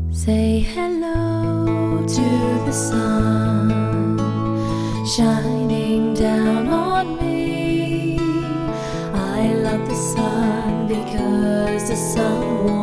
Say hello to the sun shining down on me. I love the sun because the sun